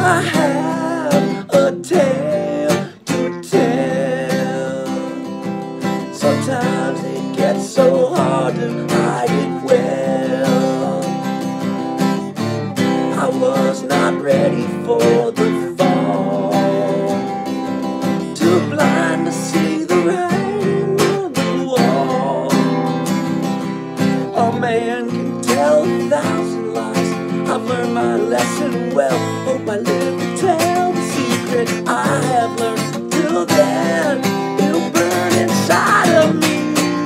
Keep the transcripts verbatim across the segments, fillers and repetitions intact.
I have a tale to tell. Sometimes it gets so hard to hide it well. I was not ready for the fall, too blind to see the writing on the wall. A man can tell a thousand lies. I've learned my lesson well. Hope I live to tell the secret I have learned. Till then, it'll burn inside of me.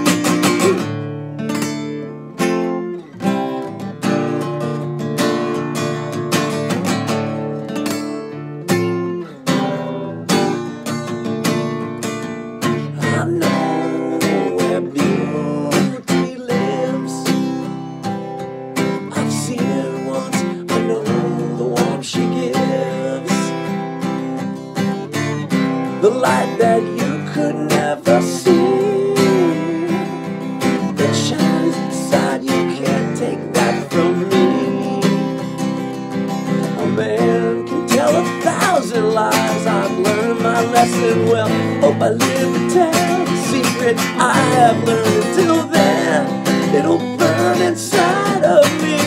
I know where beauty lives. I've seen her once. I know the warmth she gives, the light that you could never see, that shines inside. You can't take that from me. A man can tell a thousand lies. I've learned my lesson well. Hope I live to tell the secret I have learned. Until then, it'll burn inside of me.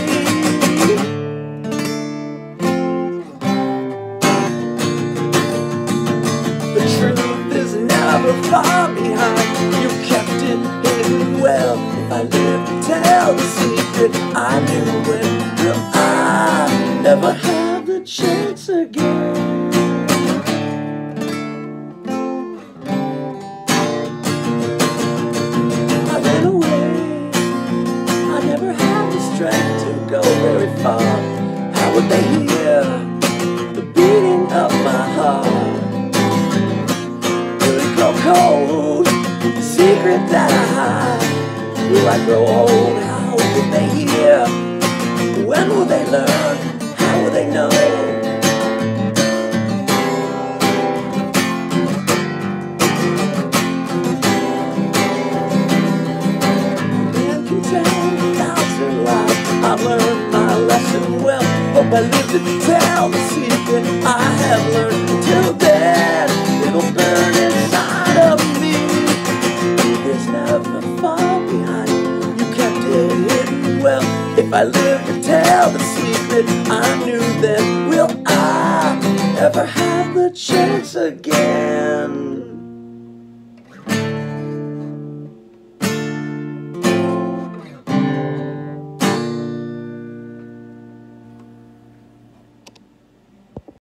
The truth is never far behind. You kept it hidden well. If I live to tell the secret I knew when, will I never have the chance again? I ran away. I never had the strength to go very far. How would they hear the beating of my heart? Cold, the secret that I hide. Will I grow old? How will they hear? When will they learn? How will they know? Man can tell a thousand lies. I've learned my lesson well. Hope I live to tell the secret I have learned. Until then, it'll burn inside of me. There's never far behind. You kept it hidden well. If I live to tell the secret I knew then, will I ever have the chance again?